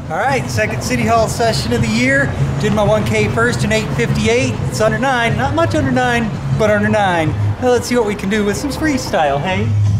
All right, second City Hall session of the year. Did my 1K first in 8:58. It's under 9, not much under 9, but under 9. Now let's see what we can do with some freestyle, hey?